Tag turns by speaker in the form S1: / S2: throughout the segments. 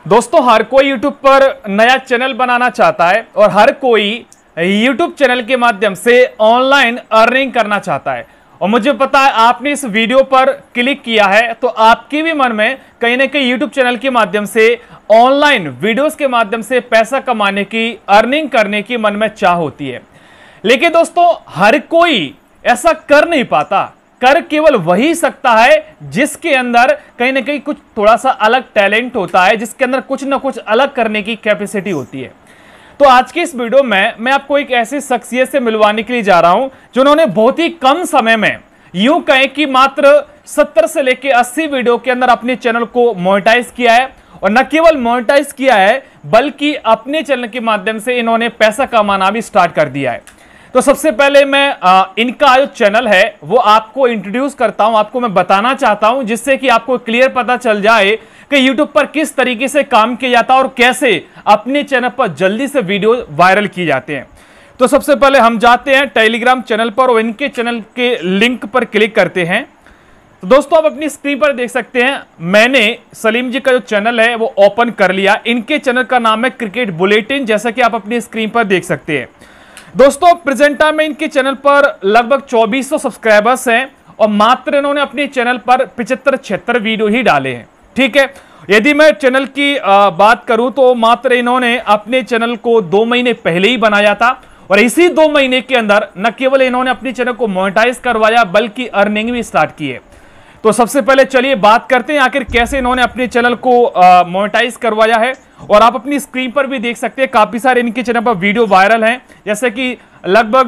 S1: दोस्तों, हर कोई YouTube पर नया चैनल बनाना चाहता है और हर कोई YouTube चैनल के माध्यम से ऑनलाइन अर्निंग करना चाहता है। और मुझे पता है आपने इस वीडियो पर क्लिक किया है तो आपके भी मन में कहीं ना कहीं YouTube चैनल के माध्यम से ऑनलाइन वीडियोस के माध्यम से पैसा कमाने की, अर्निंग करने की मन में चाह होती है। लेकिन दोस्तों, हर कोई ऐसा कर नहीं पाता। कर केवल वही सकता है जिसके अंदर कहीं ना कहीं कुछ थोड़ा सा अलग टैलेंट होता है, जिसके अंदर कुछ ना कुछ अलग करने की कैपेसिटी होती है। तो आज के इस वीडियो में मैं आपको एक ऐसी शख्सियत से मिलवाने के लिए जा रहा हूं जिन्होंने बहुत ही कम समय में, यूं कहें कि मात्र 70 से लेकर 80 वीडियो के अंदर अपने चैनल को मोनेटाइज किया है। और न केवल मोनेटाइज किया है बल्कि अपने चैनल के माध्यम से इन्होंने पैसा कमाना भी स्टार्ट कर दिया है। तो सबसे पहले मैं इनका जो चैनल है वो आपको इंट्रोड्यूस करता हूं, आपको मैं बताना चाहता हूं, जिससे कि आपको क्लियर पता चल जाए कि YouTube पर किस तरीके से काम किया जाता है और कैसे अपने चैनल पर जल्दी से वीडियो वायरल किए जाते हैं। तो सबसे पहले हम जाते हैं टेलीग्राम चैनल पर और इनके चैनल के लिंक पर क्लिक करते हैं। तो दोस्तों, आप अपनी स्क्रीन पर देख सकते हैं, मैंने सलीम जी का जो चैनल है वो ओपन कर लिया। इनके चैनल का नाम है क्रिकेट बुलेटिन, जैसा कि आप अपनी स्क्रीन पर देख सकते हैं। दोस्तों, प्रेजेंटा में इनके चैनल पर लगभग 2400 सब्सक्राइबर्स हैं और मात्र इन्होंने अपने चैनल पर 75-76 वीडियो ही डाले हैं। ठीक है, यदि मैं चैनल की बात करूं तो मात्र इन्होंने अपने चैनल को 2 महीने पहले ही बनाया था और इसी 2 महीने के अंदर न केवल इन्होंने अपने चैनल को मोनेटाइज करवाया बल्कि अर्निंग भी स्टार्ट की है। तो सबसे पहले चलिए बात करते हैं आखिर कैसे इन्होंने अपने चैनल को मोनेटाइज करवाया है। और आप अपनी स्क्रीन पर भी देख सकते हैं काफी सारे इनके चैनल पर वीडियो वायरल हैं। जैसे कि लगभग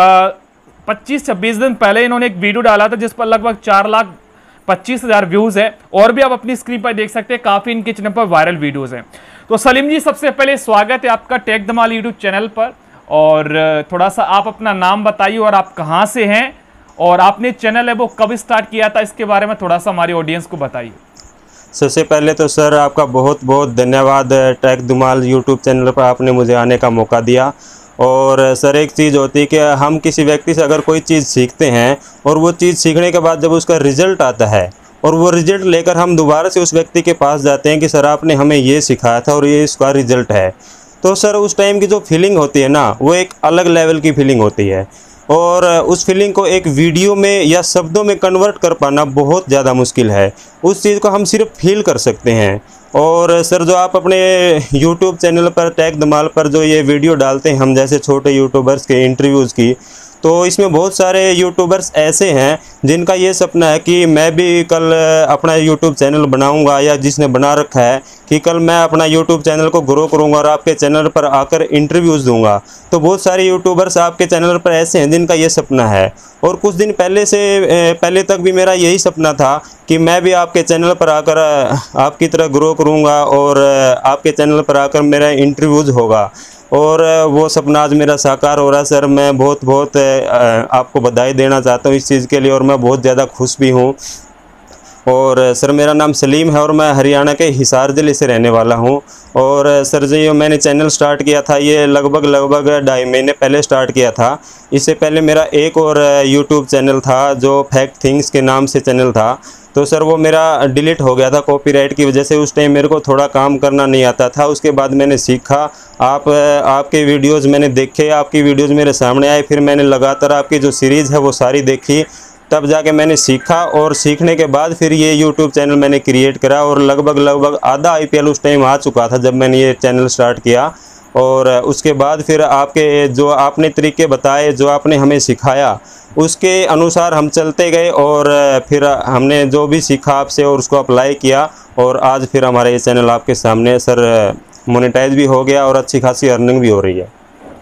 S1: 25-26 दिन पहले इन्होंने एक वीडियो डाला था जिस पर लगभग 4,25,000 व्यूज है। और भी आप अपनी स्क्रीन पर देख सकते हैं काफी इनके चैनल पर वायरल वीडियोज हैं। तो सलीम जी, सबसे पहले स्वागत है आपका टेक धमाल यूट्यूब चैनल पर। और थोड़ा सा आप अपना नाम बताइए और आप कहाँ से हैं और आपने चैनल है वो कब स्टार्ट किया था, इसके बारे में थोड़ा सा हमारी ऑडियंस को बताइए।
S2: सबसे पहले तो सर आपका बहुत बहुत धन्यवाद, टेक धमाल यूट्यूब चैनल पर आपने मुझे आने का मौका दिया। और सर, एक चीज़ होती है कि हम किसी व्यक्ति से अगर कोई चीज़ सीखते हैं और वो चीज़ सीखने के बाद जब उसका रिजल्ट आता है और वो रिजल्ट लेकर हम दोबारा से उस व्यक्ति के पास जाते हैं कि सर आपने हमें ये सिखाया था और ये इसका रिजल्ट है, तो सर उस टाइम की जो फीलिंग होती है ना, वो एक अलग लेवल की फीलिंग होती है। और उस फीलिंग को एक वीडियो में या शब्दों में कन्वर्ट कर पाना बहुत ज़्यादा मुश्किल है। उस चीज़ को हम सिर्फ फील कर सकते हैं। और सर, जो आप अपने YouTube चैनल पर टेक धमाल पर जो ये वीडियो डालते हैं हम जैसे छोटे यूट्यूबर्स के इंटरव्यूज़ की, तो इसमें बहुत सारे यूट्यूबर्स ऐसे हैं जिनका ये सपना है कि मैं भी कल अपना यूट्यूब चैनल बनाऊंगा, या जिसने बना रखा है कि कल मैं अपना यूट्यूब चैनल को ग्रो करूंगा और आपके चैनल पर आकर इंटरव्यूज़ दूंगा। तो बहुत सारे यूट्यूबर्स आपके चैनल पर ऐसे हैं जिनका ये सपना है। और कुछ दिन पहले तक भी मेरा यही सपना था कि मैं भी आपके चैनल पर आकर आपकी तरह ग्रो करूँगा और आपके चैनल पर आकर मेरा इंटरव्यूज़ होगा। और वो सपना आज मेरा साकार हो रहा है। सर, मैं बहुत बहुत आपको बधाई देना चाहता हूँ इस चीज़ के लिए और मैं बहुत ज़्यादा खुश भी हूँ। और सर, मेरा नाम सलीम है और मैं हरियाणा के हिसार ज़िले से रहने वाला हूँ। और सर जी, मैंने चैनल स्टार्ट किया था ये लगभग 2.5 महीने पहले स्टार्ट किया था। इससे पहले मेरा एक और यूट्यूब चैनल था जो फैक्ट थिंग्स के नाम से चैनल था। तो सर वो मेरा डिलीट हो गया था कॉपीराइट की वजह से। उस टाइम मेरे को थोड़ा काम करना नहीं आता था। उसके बाद मैंने सीखा, आपके वीडियोज़ मैंने देखे, आपकी वीडियोज़ मेरे सामने आए, फिर मैंने लगातार आपकी जो सीरीज़ है वो सारी देखी, तब जाके मैंने सीखा। और सीखने के बाद फिर ये यूट्यूब चैनल मैंने क्रिएट करा और लगभग आधा IPL उस टाइम आ चुका था जब मैंने ये चैनल स्टार्ट किया। और उसके बाद फिर आपके जो आपने तरीके बताए, जो आपने हमें सिखाया, उसके अनुसार हम चलते गए और फिर हमने जो भी सीखा आपसे और उसको अप्लाई किया। और आज फिर हमारा ये चैनल आपके सामने सर मोनेटाइज भी हो गया और अच्छी खासी अर्निंग भी हो रही है।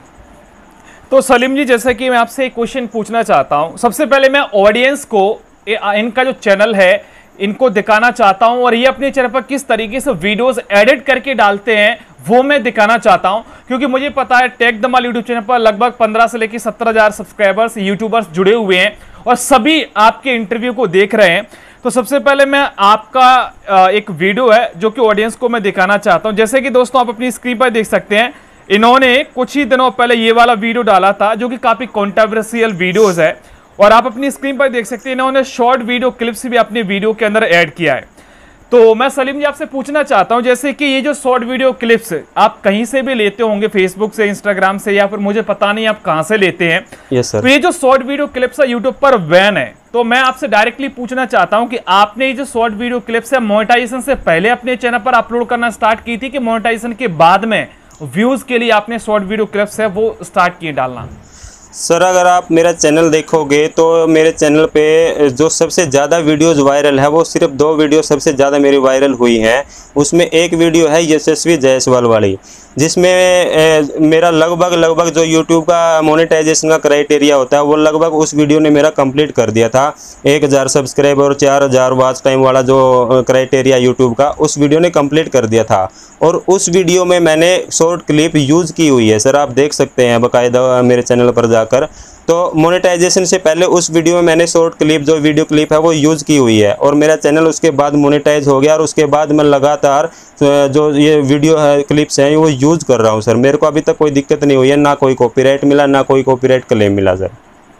S1: तो सलीम जी, जैसे कि मैं आपसे एक क्वेश्चन पूछना चाहता हूं। सबसे पहले मैं ऑडियंस को इनका जो चैनल है इनको दिखाना चाहता हूं और ये अपने चैनल पर किस तरीके से वीडियोस एडिट करके डालते हैं वो मैं दिखाना चाहता हूं, क्योंकि मुझे पता है टेक धमाल यूट्यूब चैनल पर लगभग 15 से लेकर 17,000 सब्सक्राइबर्स यूट्यूबर्स जुड़े हुए हैं और सभी आपके इंटरव्यू को देख रहे हैं। तो सबसे पहले मैं आपका एक वीडियो है जो कि ऑडियंस को मैं दिखाना चाहता हूं। जैसे कि दोस्तों, आप अपनी स्क्रीन पर देख सकते हैं, इन्होंने कुछ ही दिनों पहले ये वाला वीडियो डाला था जो कि काफी कॉन्ट्रोवर्शियल वीडियोज है। और आप अपनी स्क्रीन पर देख सकते हैं, इन्होंने शॉर्ट वीडियो क्लिप्स भी अपने वीडियो के अंदर ऐड किया है। तो मैं सलीम जी आपसे पूछना चाहता हूं, जैसे कि ये जो शॉर्ट वीडियो क्लिप्स आप कहीं से भी लेते होंगे, फेसबुक से, इंस्टाग्राम से, या फिर मुझे पता नहीं आप कहां से लेते हैं।
S2: Yes sir.
S1: तो ये जो शॉर्ट वीडियो क्लिप्स है यूट्यूब पर बैन है, तो मैं आपसे डायरेक्टली पूछना चाहता हूं कि आपने ये जो शॉर्ट वीडियो क्लिप्स है मोनेटाइजेशन से पहले अपने चैनल पर अपलोड करना स्टार्ट की थी कि मोनेटाइजेशन के बाद में व्यूज के लिए आपने शॉर्ट वीडियो क्लिप्स है वो स्टार्ट किए डालना?
S2: सर अगर आप मेरा चैनल देखोगे तो मेरे चैनल पे जो सबसे ज़्यादा वीडियोस वायरल है वो सिर्फ 2 वीडियो सबसे ज़्यादा मेरी वायरल हुई हैं। उसमें एक वीडियो है यशस्वी जायसवाल वाली, जिसमें मेरा लगभग जो यूट्यूब का मोनेटाइजेशन का क्राइटेरिया होता है वो लगभग उस वीडियो ने मेरा कंप्लीट कर दिया था। 1000 सब्सक्राइबर और 4000 वॉच टाइम वाला जो क्राइटेरिया यूट्यूब का, उस वीडियो ने कंप्लीट कर दिया था। और उस वीडियो में मैंने शॉर्ट क्लिप यूज़ की हुई है सर, आप देख सकते हैं बाकायदा मेरे चैनल पर जाकर। तो मोनेटाइजेशन से पहले उस वीडियो में मैंने शॉर्ट क्लिप जो वीडियो क्लिप है वो यूज़ की हुई है, और मेरा चैनल उसके बाद मोनेटाइज हो गया। और उसके बाद मैं लगातार जो ये वीडियो है क्लिप्स हैं वो यूज़ कर रहा हूँ सर। मेरे को अभी तक कोई दिक्कत नहीं हुई है, ना कोई कॉपीराइट मिला, ना कोई कॉपीराइट क्लेम मिला सर।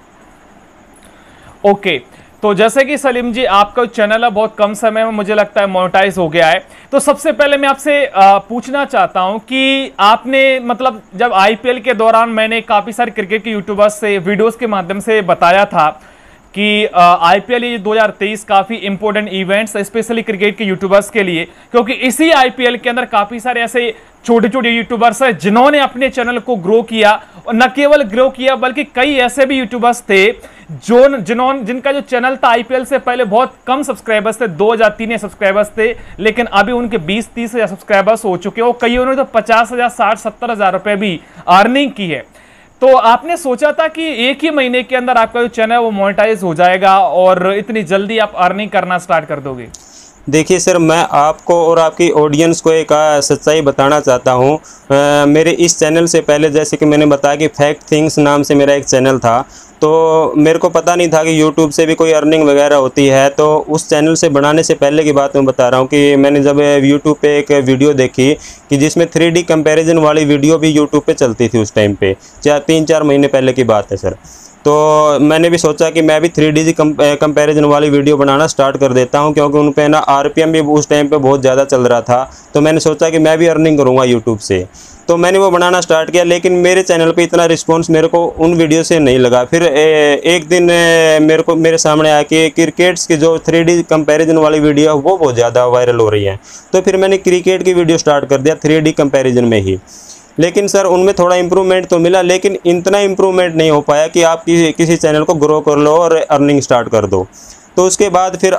S1: ओके, तो जैसे कि सलीम जी आपका चैनल है बहुत कम समय में मुझे लगता है मोनेटाइज हो गया है, तो सबसे पहले मैं आपसे पूछना चाहता हूं कि आपने मतलब जब आईपीएल के दौरान मैंने काफी सारे क्रिकेट के यूट्यूबर्स से वीडियोस के माध्यम से बताया था कि आईपीएल ये 2023 काफी इंपॉर्टेंट इवेंट्स स्पेशली क्रिकेट के यूट्यूबर्स के लिए, क्योंकि इसी आईपीएल के अंदर काफी सारे ऐसे छोटे छोटे यूट्यूबर्स हैं जिन्होंने अपने चैनल को ग्रो किया, और न केवल ग्रो किया बल्कि कई ऐसे भी यूट्यूबर्स थे जिनका जो चैनल था आईपीएल से पहले बहुत कम सब्सक्राइबर्स थे, 2003 सब्सक्राइबर्स थे, लेकिन अभी उनके 20-30 हजार सब्सक्राइबर्स हो चुके हैं, और कईयों ने तो 50,000, 60,000, 70,000 रुपए भी अर्निंग की है। तो आपने सोचा था कि एक ही महीने के अंदर आपका जो चैनल है वो मोनेटाइज हो जाएगा और इतनी जल्दी आप अर्निंग करना स्टार्ट कर दोगे?
S2: देखिए सर, मैं आपको और आपकी ऑडियंस को एक सच्चाई बताना चाहता हूँ। मेरे इस चैनल से पहले, जैसे कि मैंने बताया कि फैक्ट थिंग्स नाम से मेरा एक चैनल था, तो मेरे को पता नहीं था कि यूट्यूब से भी कोई अर्निंग वगैरह होती है। तो उस चैनल से बनाने से पहले की बात मैं बता रहा हूँ कि मैंने जब यूट्यूब पे एक वीडियो देखी कि जिसमें 3D कंपैरिजन वाली वीडियो भी यूट्यूब पे चलती थी उस टाइम पे, 3-4 महीने पहले की बात है सर। तो मैंने भी सोचा कि मैं भी 3D कंपैरिजन वाली वीडियो बनाना स्टार्ट कर देता हूं, क्योंकि उन पे ना आरपीएम भी उस टाइम पे बहुत ज़्यादा चल रहा था। तो मैंने सोचा कि मैं भी अर्निंग करूंगा यूट्यूब से, तो मैंने वो बनाना स्टार्ट किया। लेकिन मेरे चैनल पे इतना रिस्पांस मेरे को उन वीडियो से नहीं लगा। फिर एक दिन मेरे सामने आया कि क्रिकेट्स की जो 3D कंपैरिजन वाली वीडियो वो बहुत ज़्यादा वायरल हो रही है। तो फिर मैंने क्रिकेट की वीडियो स्टार्ट कर दिया 3D कंपैरिजन में ही। लेकिन सर उनमें थोड़ा इम्प्रूवमेंट तो मिला, लेकिन इतना इम्प्रूवमेंट नहीं हो पाया कि आप किसी चैनल को ग्रो कर लो और अर्निंग स्टार्ट कर दो। तो उसके बाद फिर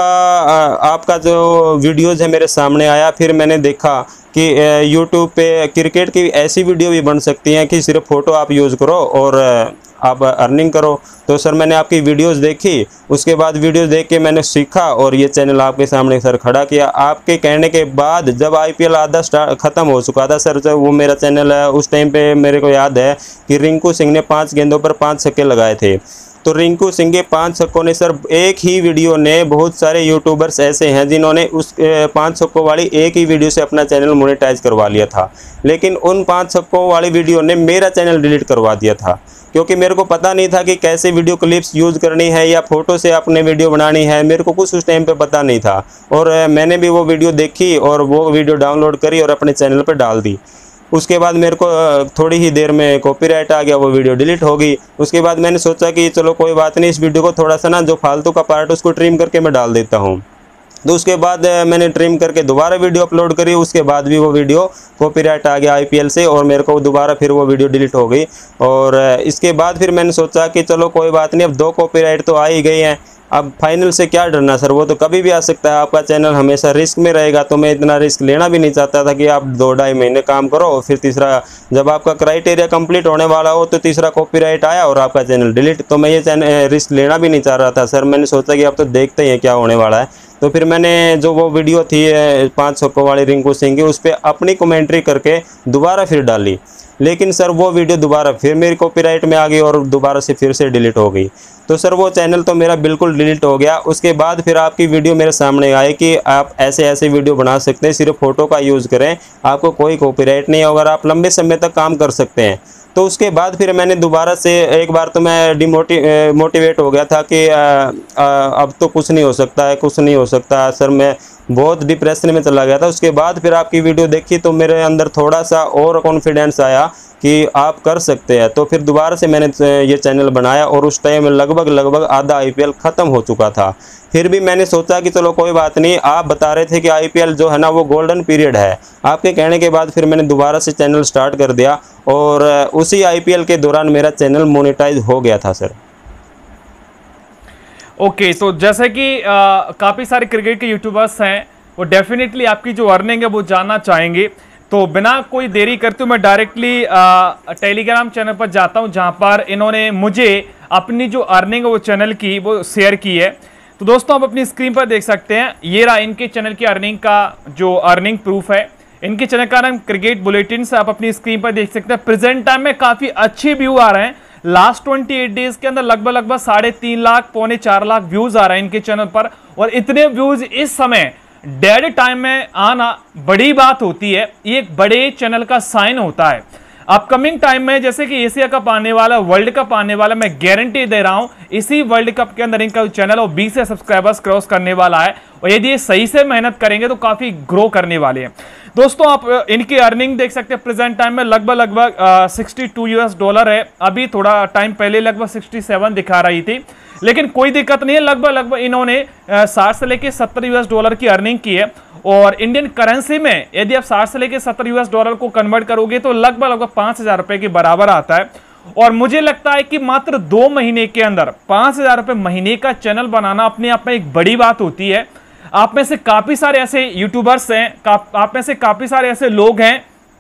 S2: आपका जो वीडियोज़ है मेरे सामने आया। फिर मैंने देखा कि यूट्यूब पे क्रिकेट की ऐसी वीडियो भी बन सकती हैं कि सिर्फ फ़ोटो आप यूज़ करो और आप अर्निंग करो। तो सर मैंने आपकी वीडियोस देखी, उसके बाद वीडियोस देख के मैंने सीखा और ये चैनल आपके सामने सर खड़ा किया। आपके कहने के बाद जब आईपीएल आधा ख़त्म हो चुका था सर, जब वो मेरा चैनल है, उस टाइम पे मेरे को याद है कि रिंकू सिंह ने 5 गेंदों पर 5 छक्के लगाए थे। तो रिंकू सिंह के 5 छक्कों ने सर, एक ही वीडियो ने, बहुत सारे यूट्यूबर्स ऐसे हैं जिन्होंने उस 5 छक्कों वाली एक ही वीडियो से अपना चैनल मोनेटाइज करवा लिया था। लेकिन उन 5 छक्कों वाली वीडियो ने मेरा चैनल डिलीट करवा दिया था, क्योंकि मेरे को पता नहीं था कि कैसे वीडियो क्लिप्स यूज़ करनी है या फ़ोटो से अपने वीडियो बनानी है। मेरे को कुछ उस टाइम पे पता नहीं था, और मैंने भी वो वीडियो देखी और वो वीडियो डाउनलोड करी और अपने चैनल पर डाल दी। उसके बाद मेरे को थोड़ी ही देर में कॉपीराइट आ गया, वो वीडियो डिलीट हो गई। उसके बाद मैंने सोचा कि चलो कोई बात नहीं, इस वीडियो को थोड़ा सा ना जो फालतू का पार्ट उसको ट्रिम करके मैं डाल देता हूँ। तो उसके बाद मैंने ट्रिम करके दोबारा वीडियो अपलोड करी। उसके बाद भी वो वीडियो कॉपीराइट आ गया आईपीएल से, और मेरे को दोबारा फिर वो वीडियो डिलीट हो गई। और इसके बाद फिर मैंने सोचा कि चलो कोई बात नहीं, अब 2 कॉपीराइट तो आ ही गई हैं, अब फाइनल से क्या डरना सर, वो तो कभी भी आ सकता है। आपका चैनल हमेशा रिस्क में रहेगा, तो मैं इतना रिस्क लेना भी नहीं चाहता था कि आप 2-2.5 महीने काम करो, फिर तीसरा जब आपका क्राइटेरिया कंप्लीट होने वाला हो तो तीसरा कॉपीराइट आया और आपका चैनल डिलीट। तो मैं ये चैनल रिस्क लेना भी नहीं चाह रहा था सर। मैंने सोचा कि अब तो देखते ही हैं क्या होने वाला है। तो फिर मैंने जो वो वीडियो थी 5 छक्कों वाली रिंकू सिंह की, उस पर अपनी कमेंट्री करके दोबारा फिर डाली। लेकिन सर वो वीडियो दोबारा फिर मेरी कॉपीराइट में आ गई और दोबारा से फिर से डिलीट हो गई। तो सर वो चैनल तो मेरा बिल्कुल डिलीट हो गया। उसके बाद फिर आपकी वीडियो मेरे सामने आई कि आप ऐसे ऐसे वीडियो बना सकते हैं, सिर्फ फ़ोटो का यूज़ करें, आपको कोई कॉपीराइट नहीं होगा, आप लंबे समय तक काम कर सकते हैं। तो उसके बाद फिर मैंने दोबारा से एक बार तो मैं मोटिवेट हो गया था कि अब तो कुछ नहीं हो सकता है, कुछ नहीं हो सकता सर। मैं बहुत डिप्रेशन में चला गया था। उसके बाद फिर आपकी वीडियो देखी तो मेरे अंदर थोड़ा सा और कॉन्फिडेंस आया कि आप कर सकते हैं। तो फिर दोबारा से मैंने ये चैनल बनाया और उस टाइम लगभग आधा IPL ख़त्म हो चुका था। फिर भी मैंने सोचा कि चलो कोई बात नहीं, आप बता रहे थे कि IPL जो है ना वो गोल्डन पीरियड है, आपके कहने के बाद फिर मैंने दोबारा से चैनल स्टार्ट कर दिया और उसी IPL के दौरान मेरा चैनल मोनेटाइज हो गया था सर।
S1: ओके, तो जैसे कि काफ़ी सारे क्रिकेट के यूट्यूबर्स हैं, वो डेफिनेटली आपकी जो अर्निंग है वो जानना चाहेंगे। तो बिना कोई देरी करते हुए मैं डायरेक्टली टेलीग्राम चैनल पर जाता हूं, जहां पर इन्होंने मुझे अपनी जो अर्निंग है वो चैनल की वो शेयर की है। तो दोस्तों आप अपनी स्क्रीन पर देख सकते हैं, ये रहा इनके चैनल की अर्निंग का जो अर्निंग प्रूफ है। इनके चैनल का नाम क्रिकेट बुलेटिन से आप अपनी स्क्रीन पर देख सकते हैं। प्रेजेंट टाइम में काफ़ी अच्छे व्यू आ रहे हैं। लास्ट 28 डेज के अंदर लगभग 3.5 लाख पौने 4 लाख व्यूज आ रहे हैं इनके चैनल पर। और इतने व्यूज इस समय डेड टाइम में आना बड़ी बात होती है, ये एक बड़े चैनल का साइन होता है। अपकमिंग टाइम में जैसे कि एशिया कप आने वाला, वर्ल्ड कप आने वाला, मैं गारंटी दे रहा हूं इसी वर्ल्ड कप के अंदर इनका चैनल और 20 सब्सक्राइबर्स क्रॉस करने वाला है। और यदि ये सही से मेहनत करेंगे तो काफी ग्रो करने वाले हैं। दोस्तों आप इनकी अर्निंग देख सकते हैं। प्रेजेंट टाइम में लगभग $62 है। अभी थोड़ा टाइम पहले लगभग 67 दिखा रही थी, लेकिन कोई दिक्कत नहीं है। लगभग इन्होंने 60 से लेके $70 की अर्निंग की है। और इंडियन करेंसी में यदि आप 60 से लेके $70 को कन्वर्ट करोगे तो लगभग 5,000 रुपए के बराबर आता है। और मुझे लगता है कि मात्र 2 महीने के अंदर 5,000 रुपए महीने का चैनल बनाना अपने आप में एक बड़ी बात होती है। आप में से काफी सारे ऐसे यूट्यूबर्स हैं, आप में से काफी सारे ऐसे लोग हैं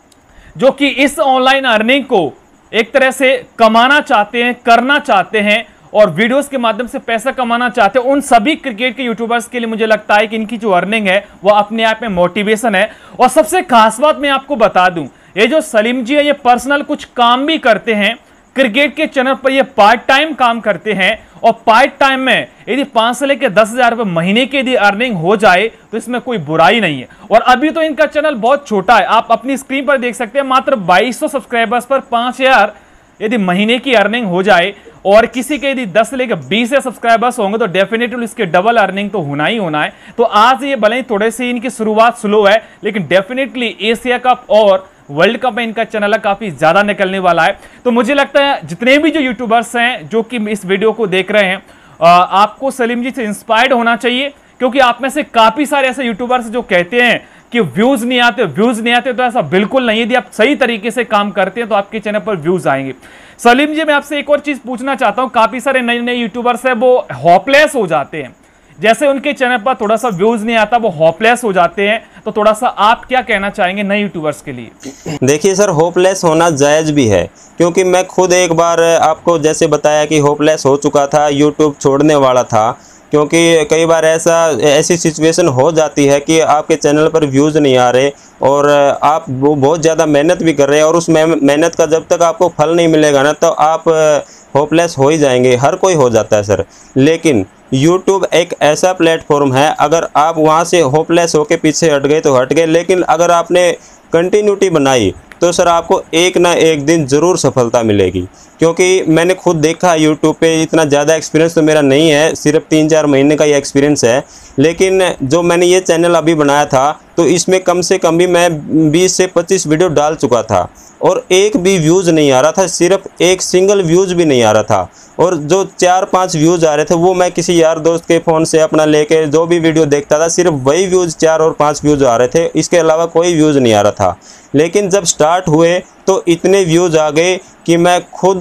S1: जो कि इस ऑनलाइन अर्निंग को एक तरह से कमाना चाहते हैं, करना चाहते हैं और वीडियोस के माध्यम से पैसा कमाना चाहते हैं। उन सभी क्रिकेट के यूट्यूबर्स के लिए मुझे लगता है कि इनकी जो अर्निंग है वो अपने आप में मोटिवेशन है। और सबसे खास बात मैं आपको बता दूं, ये जो सलीम जी है ये पर्सनल कुछ काम भी करते हैं क्रिकेट के चैनल पर। ये पार्ट टाइम काम करते हैं और पार्ट टाइम में यदि 5 से लेकर 10,000 रुपए महीने की यदि अर्निंग हो जाए तो इसमें कोई बुराई नहीं है। और अभी तो इनका चैनल बहुत छोटा है, आप अपनी स्क्रीन पर देख सकते हैं। मात्र 2200 सब्सक्राइबर्स पर 5,000 यदि महीने की अर्निंग हो जाए और किसी के यदि 10 से लेकर 20 सब्सक्राइबर्स होंगे तो डेफिनेटली इसके डबल अर्निंग तो होना ही होना है। तो आज ये भले ही थोड़े से इनकी शुरुआत स्लो है, लेकिन डेफिनेटली एशिया कप और वर्ल्ड कप में इनका चैनल काफी ज्यादा निकलने वाला है। तो मुझे लगता है जितने भी जो यूट्यूबर्स हैं जो कि इस वीडियो को देख रहे हैं, आपको सलीम जी से इंस्पायर्ड होना चाहिए। क्योंकि आप में से काफी सारे ऐसे यूट्यूबर्स जो कहते हैं कि व्यूज नहीं आते, तो ऐसा बिल्कुल नहीं। यदि आप सही तरीके से काम करते हैं तो आपके चैनल पर व्यूज आएंगे। सलीम जी मैं आपसे एक और चीज पूछना चाहता हूं, काफी सारे नए यूट्यूबर्स हैं वो होपलेस हो जाते हैं, जैसे उनके चैनल पर थोड़ा सा व्यूज नहीं आता वो होपलेस हो जाते हैं। तो थोड़ा सा आप क्या कहना चाहेंगे नए यूट्यूबर्स के लिए?
S2: देखिए सर, होपलेस होना जायज़ भी है, क्योंकि मैं खुद एक बार आपको जैसे बताया कि होपलेस हो चुका था, यूट्यूब छोड़ने वाला था। क्योंकि कई बार ऐसी सिचुएशन हो जाती है कि आपके चैनल पर व्यूज़ नहीं आ रहे और आप वो बहुत ज़्यादा मेहनत भी कर रहे हैं और उस मेहनत का जब तक आपको फल नहीं मिलेगा ना तो आप होपलेस हो ही जाएंगे। हर कोई हो जाता है सर। लेकिन YouTube एक ऐसा प्लेटफॉर्म है, अगर आप वहाँ से होपलेस होके पीछे हट गए तो हट गए, लेकिन अगर आपने कंटिन्यूटी बनाई तो सर आपको एक ना एक दिन ज़रूर सफलता मिलेगी। क्योंकि मैंने खुद देखा YouTube पे, इतना ज़्यादा एक्सपीरियंस तो मेरा नहीं है, सिर्फ 3-4 महीने का ये एक्सपीरियंस है। लेकिन जो मैंने ये चैनल अभी बनाया था तो इसमें कम से कम भी मैं 20 से 25 वीडियो डाल चुका था और एक भी व्यूज़ नहीं आ रहा था, सिर्फ एक सिंगल व्यूज़ भी नहीं आ रहा था। और जो 4-5 व्यूज़ आ रहे थे वो मैं किसी यार दोस्त के फ़ोन से अपना लेके जो भी वीडियो देखता था, सिर्फ वही व्यूज़ 4 और 5 व्यूज़ आ रहे थे, इसके अलावा कोई व्यूज़ नहीं आ रहा था। लेकिन जब स्टार्ट हुए तो इतने व्यूज़ आ गए कि मैं खुद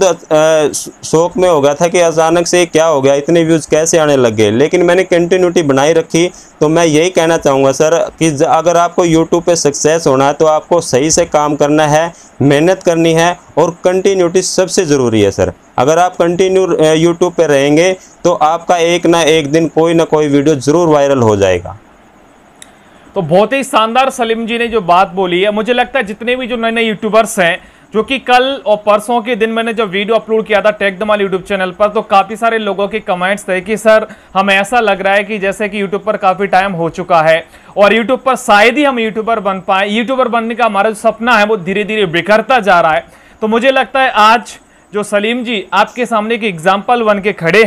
S2: शौक में हो गया था कि अचानक से क्या हो गया, इतने व्यूज़ कैसे आने लग गए। लेकिन मैंने कंटिन्यूटी बनाई रखी। तो मैं यही कहना चाहूँगा सर कि अगर आपको यूट्यूब पे सक्सेस होना है तो आपको सही से काम करना है, मेहनत करनी है और कंटिन्यूटी सबसे ज़रूरी है सर। अगर आप कंटिन्यू यूट्यूब पे रहेंगे तो आपका एक ना एक दिन कोई ना कोई वीडियो ज़रूर वायरल हो जाएगा।
S1: तो बहुत ही शानदार सलीम जी ने जो बात बोली है, मुझे लगता है जितने भी जो नए नए यूट्यूबर्स हैं, जो कि कल और परसों के दिन मैंने जब वीडियो अपलोड किया था टेक धमाल यूट्यूब चैनल पर, तो काफ़ी सारे लोगों के कमेंट्स थे कि सर हमें ऐसा लग रहा है कि जैसे कि यूट्यूब पर काफ़ी टाइम हो चुका है और यूट्यूब पर शायद ही हम यूट्यूबर बन पाए, यूट्यूबर बनने का हमारा जो सपना है वो धीरे धीरे बिखरता जा रहा है। तो मुझे लगता है आज जो सलीम जी आपके सामने के एग्जाम्पल बन के खड़े हैं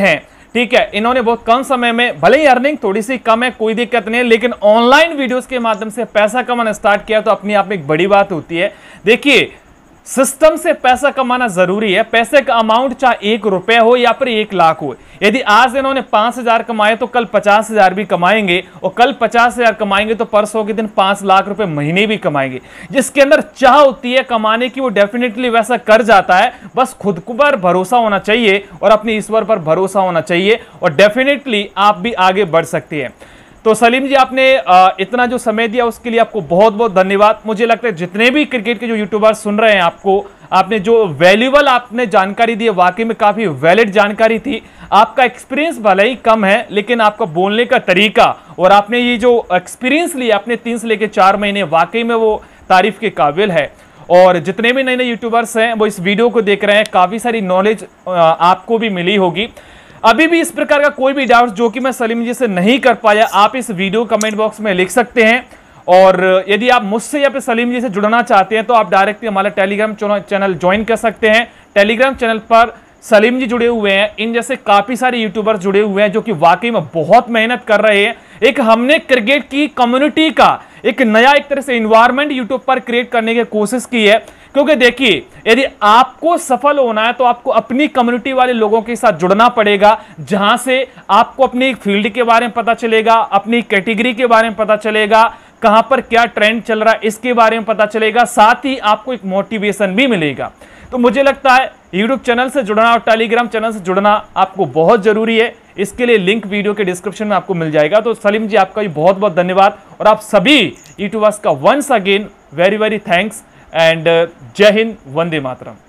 S1: ठीक है, इन्होंने बहुत कम समय में, भले ही अर्निंग थोड़ी सी कम है, कोई दिक्कत नहीं है, लेकिन ऑनलाइन वीडियोस के माध्यम से पैसा कमाना स्टार्ट किया तो अपने आप में एक बड़ी बात होती है। देखिए, सिस्टम से पैसा कमाना जरूरी है। पैसे का अमाउंट चाहे 1 रुपया हो या फिर 1 लाख हो, यदि आज इन्होंने 5,000 कमाए तो कल 50,000 भी कमाएंगे, और कल 50,000 कमाएंगे तो परसों के दिन 5 लाख रुपए महीने भी कमाएंगे। जिसके अंदर चाह होती है कमाने की, वो डेफिनेटली वैसा कर जाता है। बस खुद पर भरोसा होना चाहिए और अपने ईश्वर पर भरोसा होना चाहिए, और डेफिनेटली आप भी आगे बढ़ सकते हैं। तो सलीम जी, आपने इतना जो समय दिया उसके लिए आपको बहुत बहुत धन्यवाद। मुझे लगता है जितने भी क्रिकेट के जो यूट्यूबर सुन रहे हैं, आपने जो वैल्यूबल आपने जानकारी दी है, वाकई में काफी वैलिड जानकारी थी। आपका एक्सपीरियंस भले ही कम है, लेकिन आपका बोलने का तरीका और आपने ये जो एक्सपीरियंस लिया अपने 3 से लेकर 4 महीने, वाकई में वो तारीफ के काबिल है। और जितने भी नए नए यूट्यूबर्स हैं वो इस वीडियो को देख रहे हैं, काफी सारी नॉलेज आपको भी मिली होगी। अभी भी इस प्रकार का कोई भी डाउट जो कि मैं सलीम जी से नहीं कर पाया, आप इस वीडियो कमेंट बॉक्स में लिख सकते हैं। और यदि आप मुझसे या फिर सलीम जी से जुड़ना चाहते हैं तो आप डायरेक्टली हमारा टेलीग्राम चैनल ज्वाइन कर सकते हैं। टेलीग्राम चैनल पर सलीम जी जुड़े हुए हैं, इन जैसे काफी सारे यूट्यूबर जुड़े हुए हैं जो कि वाकई में बहुत मेहनत कर रहे हैं। एक हमने क्रिकेट की कम्युनिटी का एक नया एक तरह से एनवायरनमेंट यूट्यूब पर क्रिएट करने की कोशिश की है। क्योंकि देखिए, यदि आपको सफल होना है तो आपको अपनी कम्युनिटी वाले लोगों के साथ जुड़ना पड़ेगा, जहां से आपको अपनी फील्ड के बारे में पता चलेगा, अपनी कैटेगरी के बारे में पता चलेगा, कहां पर क्या ट्रेंड चल रहा है इसके बारे में पता चलेगा, साथ ही आपको एक मोटिवेशन भी मिलेगा। तो मुझे लगता है यूट्यूब चैनल से जुड़ना और टेलीग्राम चैनल से जुड़ना आपको बहुत जरूरी है। इसके लिए लिंक वीडियो के डिस्क्रिप्शन में आपको मिल जाएगा। तो सलीम जी, आपका भी बहुत बहुत धन्यवाद, और आप सभी यूट्यूबर्स का once again very very thanks, and जय हिंद, वंदे मातरम।